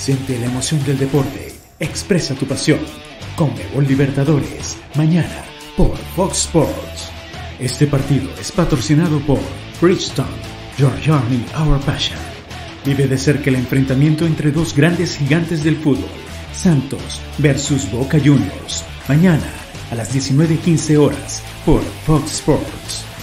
Siente la emoción del deporte. Expresa tu pasión. Conmebol Libertadores, mañana por Fox Sports. Este partido es patrocinado por Bridgestone, Your Journey, Our Passion. Vive de cerca el enfrentamiento entre dos grandes gigantes del fútbol, Santos versus Boca Juniors, mañana a las 19:15 horas por Fox Sports.